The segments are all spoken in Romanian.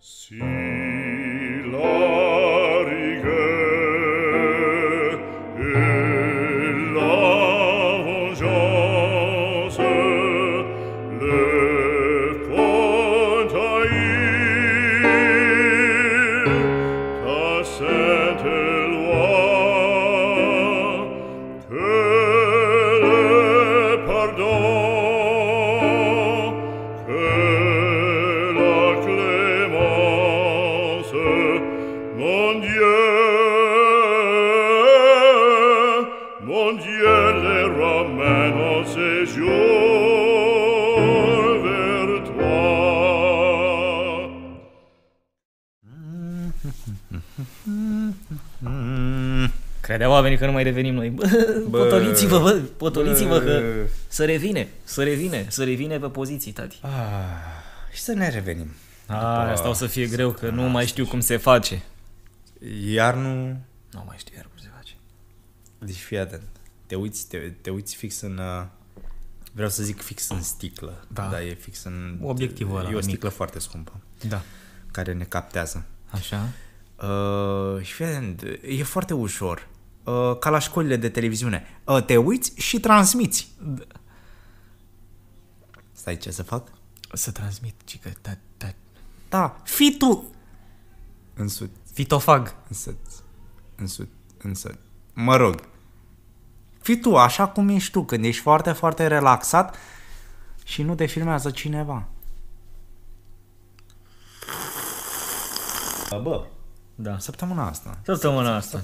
Si larghe et largeance le pontaille ta sainte loi que le pardon que la clémence mon Dieu les ramène au séjour vers toi. Credeau oamenii că nu mai revenim noi. Potoliți-vă, bă, potoliți-vă că să revine pe poziții, tati. Și să ne revenim. Asta o să fie greu, că nu mai știu cum se face. Iar nu... Nu mai știu iar cum se face. Deci fii atent. Te uiți fix în... Vreau să zic fix în sticlă. Da. Dar e fix în... Obiectivul ăla E o mic. sticlă foarte scumpă. Da. Care ne captează. Așa? Și fii atent, e foarte ușor. Ca la școlile de televiziune. Te uiți și transmiți. Stai, ce să fac? Să transmit, cică, Da, fii tu! Însut, fitofag. însut. Mă rog. Fii tu așa cum ești tu, când ești foarte, foarte relaxat și nu te filmează cineva. Bă, Da. săptămâna asta. Săptămâna asta.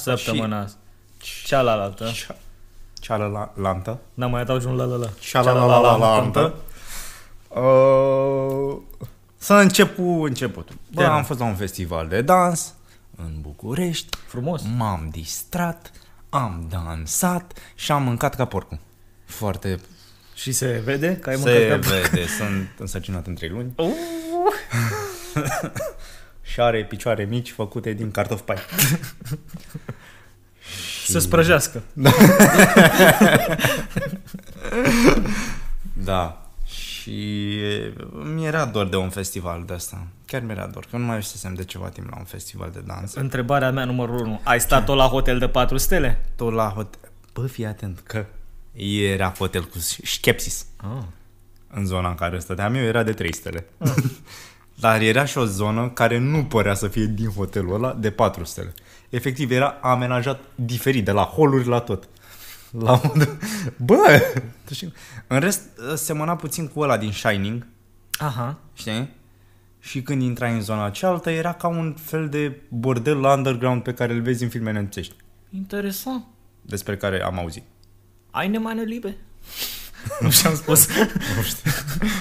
Cealaltă. Cealaltă. N-am mai adaugi un la. Cealaltă. Să începutul. Bă, Da. am fost la un festival de dans în București. Frumos. M-am distrat, am dansat și am mâncat ca porcul. Foarte... Și se vede că ai Se mâncat cap. vede, sunt însărcinat în 3 luni. Și are picioare mici făcute din cartofi pai. Să sprăjească. Da. Și mi-era dor de un festival de asta. Chiar mi-era dor, că nu mai ieșisem de ceva timp la un festival de dans. Întrebarea mea numărul 1. Ai stat tot la hotel de 4 stele? Tot la hotel. Bă, fii atent că era hotel cu Schepsis. În zona în care stăteam eu era de 3 stele. Dar era și o zonă care nu părea să fie din hotelul ăla de 4 stele. Efectiv era amenajat diferit, de la holuri la tot. La modul... Bă! În rest semăna puțin cu ăla din Shining. Aha. Știi? Și când intrai în zona cealaltă era ca un fel de bordel la underground pe care îl vezi în filme nemțești, Interesant. despre care am auzit. Ai meine Liebe? Nu și-am spus. Nu știu.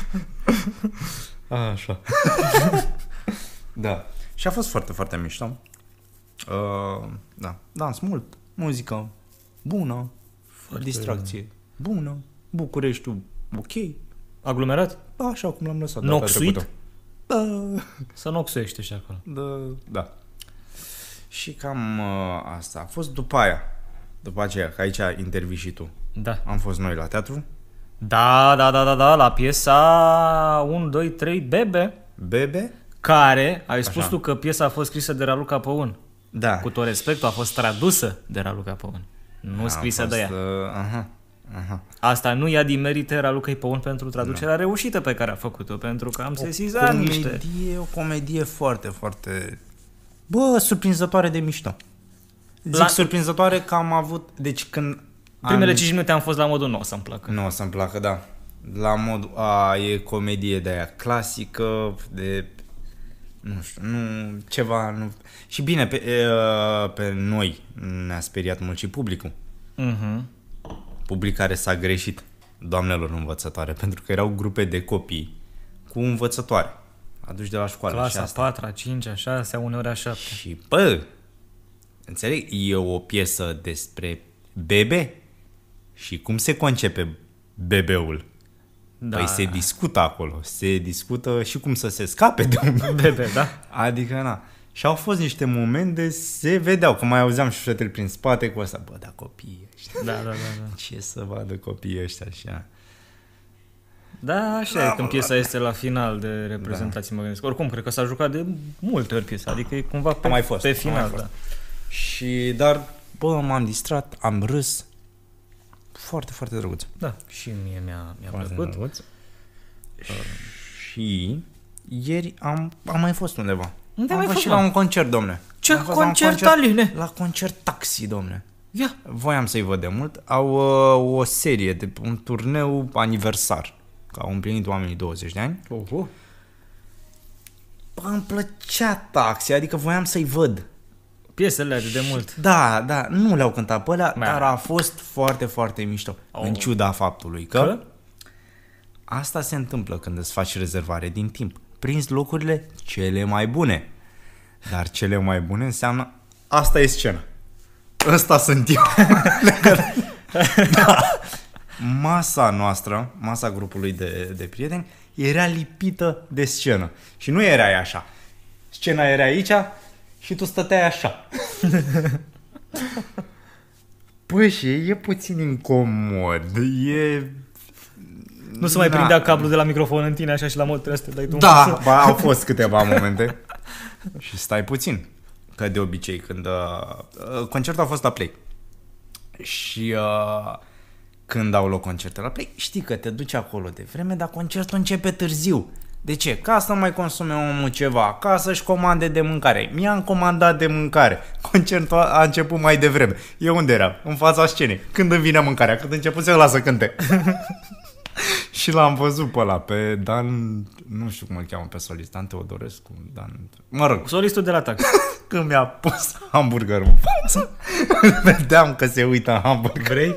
Așa. Da. Și a fost foarte, foarte mișto. Da. Dans mult. Muzică bună. Distracție bună. Bucureștiul ok. Aglomerat? Așa cum l-am lăsat data Noxuit? trecută. Da. Să noxuiește și acolo. Da. Și cam asta a fost după aia. După aceea, că aici intervii și tu. Da. Am fost noi la teatru. Da, la piesa 1, 2, 3, Bebe, Bebe? care, ai spus Așa. tu că piesa a fost scrisă de Raluca Păun. Da. Cu tot respectul, a fost tradusă de Raluca Păun. Nu scrisă de ea. Aha. Asta nu ia din merite Raluca Păun pentru traducerea reușită pe care a făcut-o, pentru că am sesizat niște... O comedie foarte, foarte... Bă, surprinzătoare de mișto. Zic La- surprinzătoare că am avut... Deci când... Primele 5 minute am fost la modul, nu o să-mi placă. Nu o să-mi placă, da. La mod... e comedie de aia clasică, de... Nu știu, nu... Ceva... Nu... Și bine, pe noi ne-a speriat mult și publicul. Mhm. Public care s-a greșit, doamnelor învățătoare, pentru că erau grupe de copii cu învățătoare aduși de la școală. Și Clasa asta. 4-a, 5-a, 6-a, uneori a 7-a. Și, bă, înțeleg, e o piesă despre bebe și cum se concepe bebeul. Da. Păi se discută acolo, se discută și cum să se scape de un Bebe, da? Adică, na. Și au fost niște momente, se vedeau, că mai auzeam și șușetele prin spate cu asta. Bă, da, copiii ăștia. Da. Ce să vadă copiii ăștia așa. Da, așa e când piesa este la final de reprezentații, mă gândesc. Oricum, cred că s-a jucat de multe ori piesa, adică e cumva pe final, da. Și, dar, bă, m-am distrat, am râs. Foarte, foarte drăguț. Da, și mie mi-a plăcut. Și ieri am mai fost undeva. Unde am mai fost fost, și la un concert, domne. Ce concert, Aline? La concert Taxi, domne. Ia. Voiam să-i văd de mult. Au o serie de un turneu aniversar. Că au împlinit oamenii 20 de ani. Bă, îmi plăcea Taxi, adică voiam să-i văd. Piesele de mult. Da, nu le-au cântat pe alea, dar a fost foarte, foarte mișto. În ciuda faptului că asta se întâmplă când îți faci rezervare din timp. Prinzi locurile cele mai bune. Dar cele mai bune înseamnă asta e scena. Ăsta sunt eu. Da. Masa noastră, masa grupului de prieteni, era lipită de scenă. Și nu erai așa. Scena era aici și tu stăteai așa. Păi și e puțin incomod. Nu se mai prindea cablul de la microfon în tine așa și la mod trebuie să te dai tu. Da, au fost câteva momente. Și stai puțin. Că de obicei când concertul a fost la Play. Și când au loc concerte la Play, știi că te duci acolo de vreme, dar concertul începe târziu. De ce? Ca să mai consume omul ceva, ca să-și comande de mâncare. Mi-am comandat de mâncare. Concertul a început mai devreme. Eu unde eram? În fața scenei. Când îmi vine mâncarea? Când începuse ăla să cânte. Și l-am văzut pe ăla, pe Dan, nu știu cum îl cheamă pe solist, Dan Teodorescu, Dan, mă rog. Solistul de la Taxi. Când mi-a pus hamburgerul în față, vedeam că se uită în hamburger. Vrei?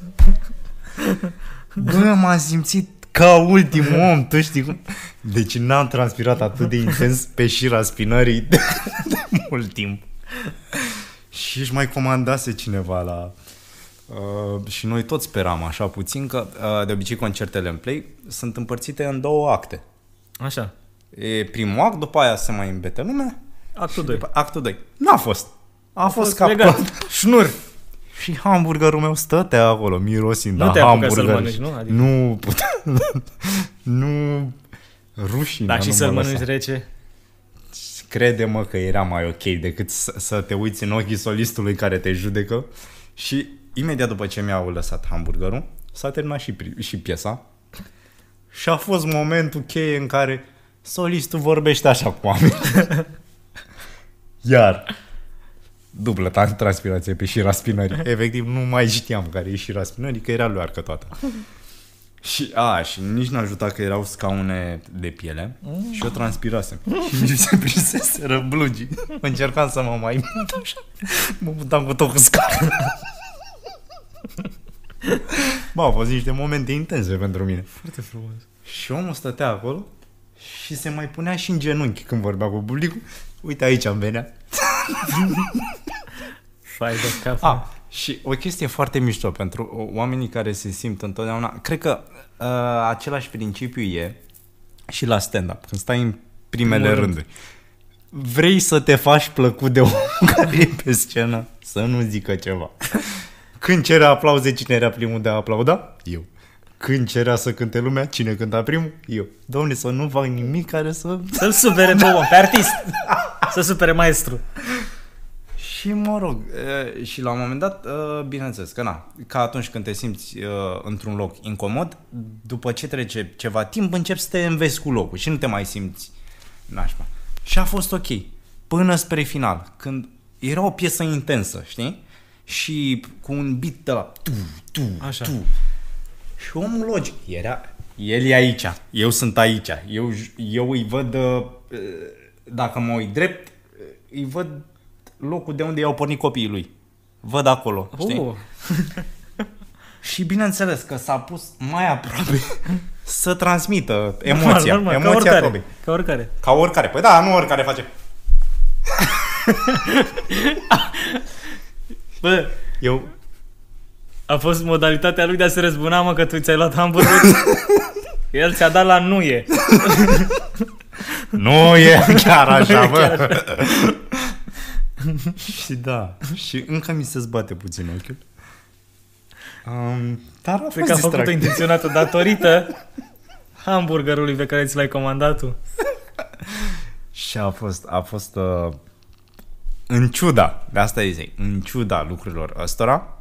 Bă, m-am simțit ca ultimul om, tu știi cum? Deci n-am transpirat atât de intens pe șira spinării de mult timp. Și își mai comandase cineva la... și noi toți speram așa puțin că de obicei concertele în Play sunt împărțite în două acte. Așa. E primul act, după aia se mai îmbete lumea. Actul 2. Actul 2. N-a fost. A fost legat. Șnur. Și hamburgerul meu stătea acolo, mirosind. Nu te-ai apucat să-l mănânci, nu? Adică... Nu puteam. Nu. Rușine. Da, și să-l mănânci rece. Crede-mă că era mai ok decât să te uiți în ochii solistului care te judecă. Și imediat după ce mi-au lăsat hamburgerul, s-a terminat și piesa. Și a fost momentul cheie în care solistul vorbește așa cu oameni. Iar dublă transpirație pe șira spinării. Efectiv, nu mai știam care e șira spinării, că era luarcă toată. Și nici n-a ajutat că erau scaune de piele și eu transpirasem. Și nici se prinseseră blugii. Încercam să mă mai mut așa. Mă mutam cu tot cu scaune. Bă, au fost niște momente intense pentru mine. Foarte frumos. Și omul stătea acolo și se mai punea și în genunchi când vorbea cu publicul. Uite, aici îmi venea. Fai de cafea. Și o chestie foarte mișto pentru oamenii care se simt întotdeauna. Cred că același principiu e și la stand-up, când stai în primele rânduri. Vrei să te faci plăcut de omul care e pe scenă, să nu zică ceva. Când cerea aplauze, cine era primul de a aplauda? Eu. Când cerea să cânte lumea, cine cânta primul? Eu. Doamne, să nu fac nimic care să-l supere pe om, pe artist. Să supere maestru. Și mă rog, și la un moment dat, bineînțeles că ca atunci când te simți într-un loc incomod, după ce trece ceva timp, începi să te înveți cu locul și nu te mai simți nașpa. Și a fost ok, până spre final, când era o piesă intensă, știi? Și cu un beat de la așa. Și omul logic el e aici, eu sunt aici, eu îi văd, dacă mă uit drept, îi văd locul de unde i-au pornit copiii lui. Văd acolo, știi? Și bineînțeles că s-a pus mai aproape să transmită emoția. Normal, emoția ca oricare. Ca oricare. Păi da, nu oricare face. Bă, eu... A fost modalitatea lui de a se răzbuna, mă, că tu ți-ai luat hamburger. El ți-a dat la nuie. Nu e chiar așa, bă. Și da, și încă mi se zbate puțin ochiul. Dar a fost Cred că a făcut-o intenționată datorită hamburgerului pe care ți l-ai comandat tu. Și a fost în ciuda, de asta zic, în ciuda lucrurilor ăstora,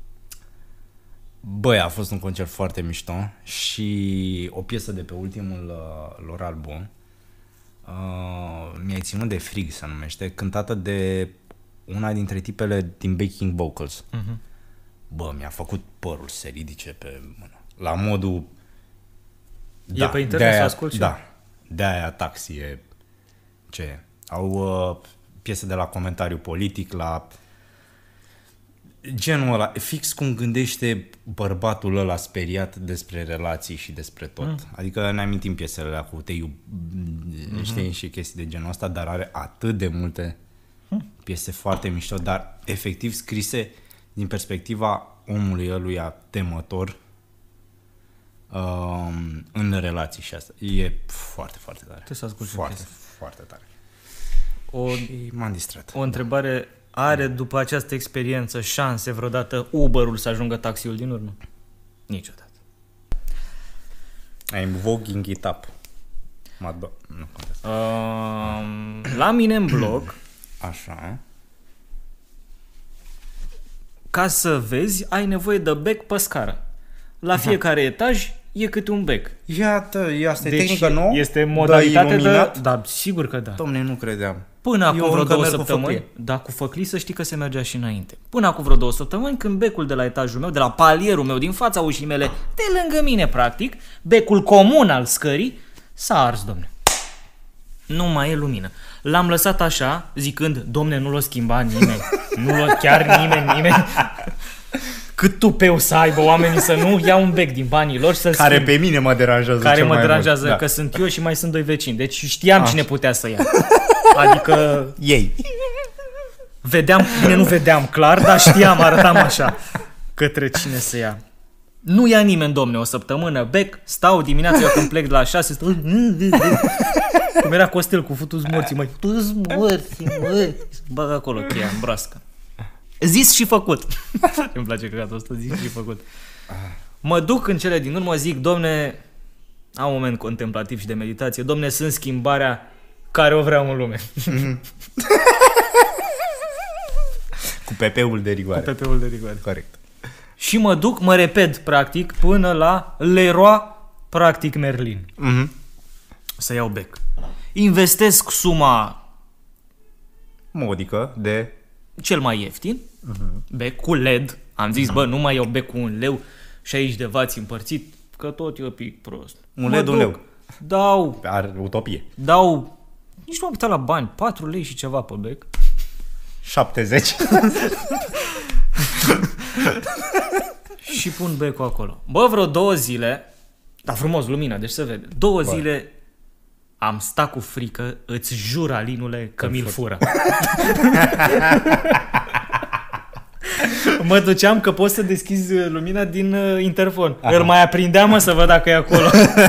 băi, a fost un concert foarte mișto și o piesă de pe ultimul lor album, Mi-ai ținut de frig se numește, cântată de una dintre tipele din backing vocals. Bă, mi-a făcut părul să se ridice pe mână. La modul... E pe internet să asculti? Da, de-aia Taxi e... Ce e? Au piese de la comentariu politic, la... Genul ăla, fix cum gândește bărbatul ăla speriat despre relații și despre tot. Adică ne amintim piesele alea cu te știi, și chestii de genul ăsta, dar are atât de multe piese foarte mișto, dar efectiv scrise din perspectiva omului ăluia temător în relații și asta. E foarte, foarte tare. Trebuie să asculti foarte, foarte tare. Și m-am distrat. O întrebare... Are după această experiență șanse vreodată Uber-ul să ajungă taxiul din urmă? Niciodată. I'm voguing it up. Nu contează. La mine în blog, așa, ca să vezi, ai nevoie de bec pe scară. La fiecare etaj e câte un bec. Iată, asta Deci e tehnică nouă? este modalitate de... Da, sigur că da. Dom'le, nu credeam. Până acum vreo 2 merg săptămâni, da, cu făclii să știi că se mergea și înainte. Până acum vreo 2 săptămâni, când becul de la etajul meu, de la palierul meu, din fața ușii mele, de lângă mine, practic, becul comun al scării, s-a ars, domne. Nu mai e lumină. L-am lăsat așa, zicând, domne, nu l-o schimba nimeni. Chiar nimeni. Cât tupeu să aibă oamenii să nu ia un bec din banii lor să-l Care schimb. pe mine mă deranjează Care cel mă mai deranjează, mult. că sunt eu și mai sunt 2 vecini. Deci știam cine putea să ia. Adică... Ei. Nu vedeam clar, dar știam, arătam așa către cine să ia. Nu ia nimeni, domne, o săptămână bec, stau dimineața, eu când plec de la 6, stau... Cum era Costel cu futu-ți morții, măi. Futu-ți morții, măi. Bag acolo cheia în broască. Zis și făcut. Îmi place căcatul ăsta, zis și făcut. Mă duc în cele din urmă, zic, domne, am un moment contemplativ și de meditație, domne, sunt schimbarea care o vreau în lume. Cu PP-ul de rigoare. Cu PP-ul de rigoare. Corect. Și mă duc, mă repet, practic, până la Leroy, practic, Merlin. Să iau bec. Investesc suma Modică de... cel mai ieftin, bec cu LED. Am zis, bă, nu mai iau bec cu 1 leu, 60 de vați împărțit, că tot e un pic prost. Un LED, 1 leu. Dau, Are utopie. nici nu am uitat la bani, 4 lei și ceva pe bec. 70. Și pun becul acolo. Bă, vreo 2 zile, dar frumos, lumină, deci se vede. 2 zile am stat cu frică, îți jur, Alinule, că mi-l fură. Mă duceam că poți să deschizi lumina din interfon. Îl mai aprindeam, mă, să văd dacă e acolo.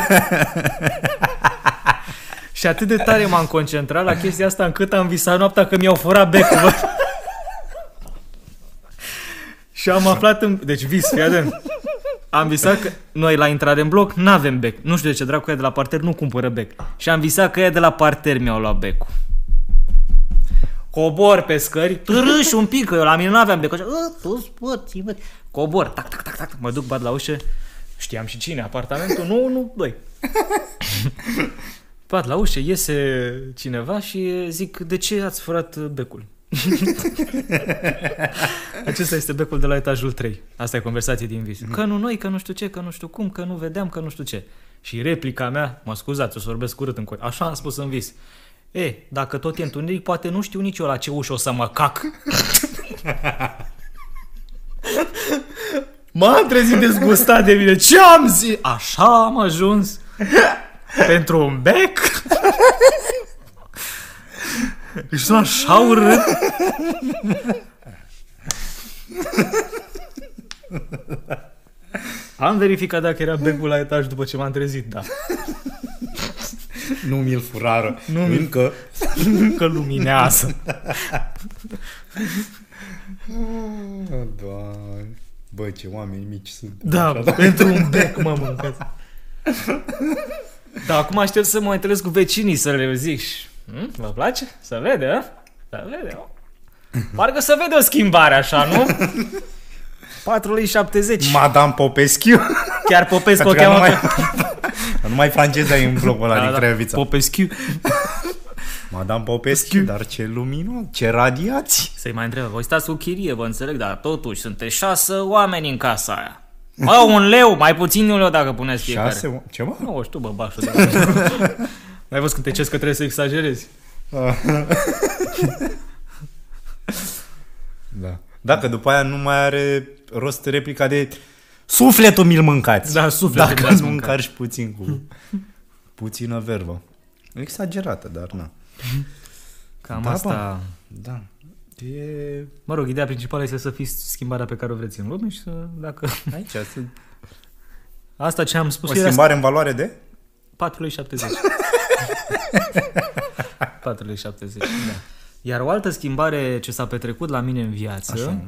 Și atât de tare m-am concentrat la chestia asta încât am visat noaptea că mi-au furat becul, bă. Și am aflat Deci vis, fii atent. Am visat că noi la intrare în bloc n-avem bec. Nu știu de ce dracu, ea de la parter nu cumpără bec. Și am visat că ea de la parter mi-au luat becul. Cobor pe scări, târâși un pic, că eu la mine nu aveam bec. Cobor, tac, tac, tac, tac. Mă duc, bat la ușă. Știam și cine, apartamentul 1, 2. Bat la ușă, iese cineva și zic, de ce ați furat becul? Acesta este becul de la etajul 3. Asta e conversație din vis. Că nu noi, că nu știu ce, că nu știu cum, că nu vedeam, că nu știu ce. Și replica mea, mă scuzați, o să vorbesc curât în cor. Așa am spus în vis. Dacă tot e întuneric, poate nu știu nici eu la ce ușă o să mă cac. M-am trezit dezgustat de mine. Ce am zis? Așa am ajuns pentru un bec? Deci sunt așa urât. Am verificat dacă era becul la etaj după ce m-am trezit, da. Nu mi-l furară. Încă luminează. Doamne. Bă, ce oameni mici sunt. Da, pentru un bec, mă mâncați. Dar acum aștept să mă mai întâlnesc cu vecinii să le zic. Vă place? Să vede, a? Să vede, a? Parcă să vede o schimbare așa, nu? 4,70 lei. Madame Popescu. Chiar Popescu o Pentru că cheamă. numai franceza e în blocul ăla din Craiovța. Popescu. Madame Popescu, dar ce lumină, ce radiații. Să-i mai întreb, voi stați cu chirie, vă înțeleg, dar totuși sunteți 6 oameni în casa aia. Bă, 1 leu, mai puțin de 1 leu dacă puneți fiecare. 6, ce mă? Nu, știu, bă, bașul de N-ai văzut când te ceri că trebuie să exagerezi. Da. Dacă după aia nu mai are rost replica de sufletul mi-l mâncați. Da, sufletul dacă mi-l nu mâncați. mâncați puțin cu puțină verbă. Exagerată, dar na. Cam Da, asta... Da. E Mă rog, ideea principală este să fiți schimbarea pe care o vreți în lume și să, dacă... aici, Asta ce am spus o era schimbare în valoare de? 4,70 lei. 4,70 lei, da. Iar o altă schimbare ce s-a petrecut la mine în viață Așa.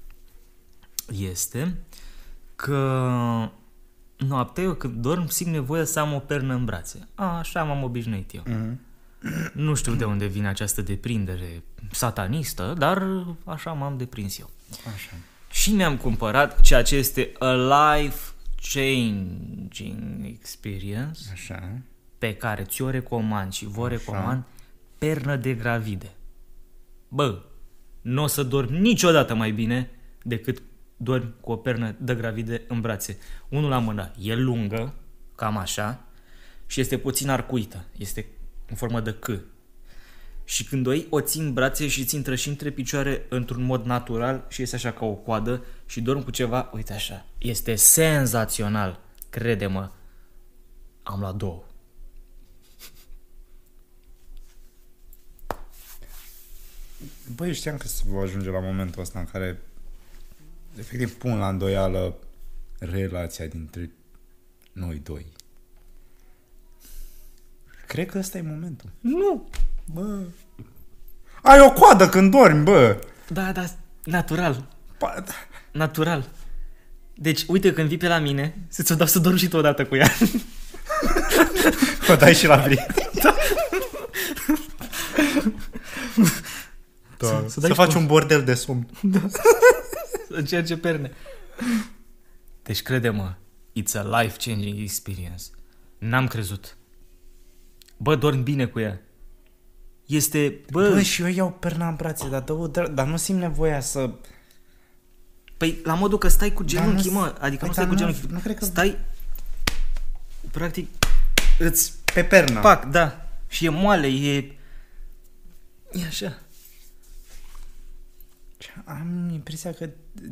este că noaptea eu când dorm simt nevoie să am o pernă în brațe. Așa m-am obișnuit eu. Nu știu de unde vine această deprindere satanistă, dar așa m-am deprins eu. Așa. Și mi-am cumpărat ceea ce este a life-changing experience Așa. pe care ți-o recomand și vă recomand, pernă de gravide. Bă, nu o să dormi niciodată mai bine decât dormi cu o pernă de gravide în brațe. Unul la mână e lungă, cam așa, și este puțin arcuită, este în formă de C. Și când o iei, o ții în brațe și ți intră și între picioare într-un mod natural și este așa ca o coadă și dormi cu ceva, uite așa. Este senzațional, crede-mă. Am luat 2. Băi, eu știam că se va ajunge la momentul ăsta în care efectiv pun la îndoială relația dintre noi doi. Cred că ăsta e momentul. Nu! Bă, ai o coadă când dormi, bă! Da, natural. Pa- Natural. Deci, uite, când vii pe la mine, să-ți o dau să dormi și tu odată cu ea. O dai și la prieten. Da. Să faci un bordel de somn. Să încerce perne. Deci, crede-mă, it's a life-changing experience. N-am crezut. Bă, dormi bine cu ea. Este, Bă, și eu iau perna în brațe, dar nu simt nevoia să... Păi, la modul că stai cu genunchii, nu- mă. Adică Păi, nu stai dar cu nu- genunchii. nu cred că- Stai, practic, îți Pe pernă. pac, da. Și e moale, e așa. Am impresia că...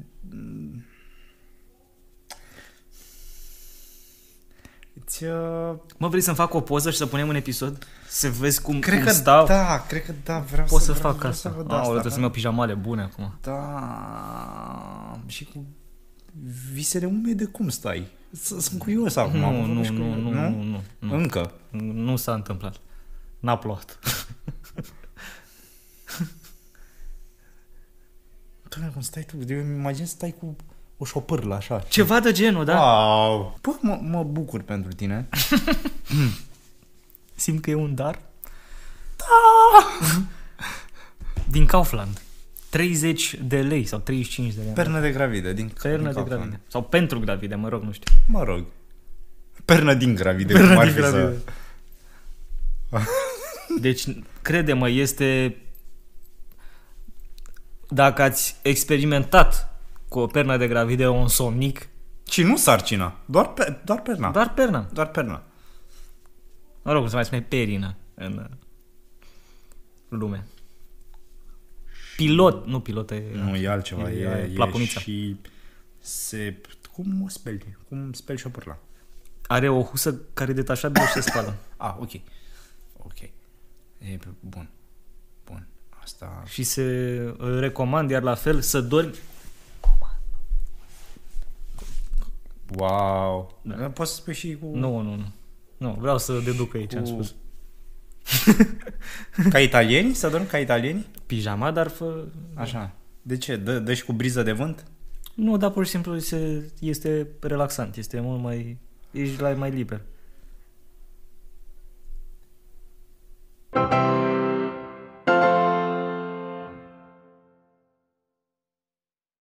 Mă, vrei să-mi fac o poză și să punem un episod? Să vezi cum Cred că stau? da, cred că da, vreau Pot să să vreau fac asta. Să văd Aoleu, trebuie asta. să-mi iau pijamale bune acum. Da, și cu visele umede cum stai? Sunt curios acum. Nu. Încă. Nu s-a întâmplat. N-a plouat. Doamne, cum stai tu? Eu îmi imagine să stai cu o șopârlă așa. Ceva de genul, da? Wow. Bă, mă bucur pentru tine. Simt că e un dar. Da! Din Kaufland. 30 de lei sau 35 de lei. Pernă de gravide. Pernă de gravide. Sau pentru gravide, mă rog, nu știu. Mă rog. Pernă din gravide. Pernă cum ar din fi gravide. Deci, crede-mă, este... Dacă ați experimentat cu o pernă de gravide un somnic, Și nu sarcina. Doar perna. doar perna. Doar perna. Mă rog, cum se mai spune perină în lume. Pilot, nu pilotă e... Nu, e altceva. E plapunița. și se... Cum o speli? Cum speli șopârla? Are o husă care e detașabilă și se spală. Ah, ok. Ok. E bun. Bun. Asta... Și se recomand, iar la fel, să dormi... Wow. Da. Poți să spui și cu... Nu, vreau să deduc aici, am Cu- spus. Ca italieni? Să dormi ca italieni? Pijama, dar fă... Așa. De ce? Dă și cu briză de vânt? Nu, dar pur și simplu este relaxant, este mult mai... Ești mai liber.